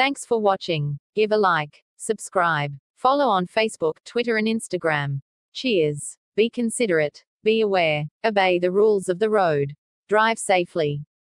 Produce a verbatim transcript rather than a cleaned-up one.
Thanks for watching. Give a like, subscribe, follow on Facebook, Twitter and Instagram. Cheers. Be considerate. Be aware. Obey the rules of the road. Drive safely.